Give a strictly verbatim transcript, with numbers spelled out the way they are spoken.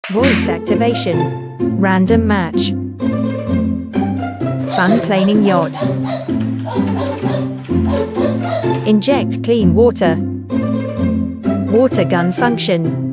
Voice activation. Random match. Fun planing yacht. Inject clean water. Water gun function.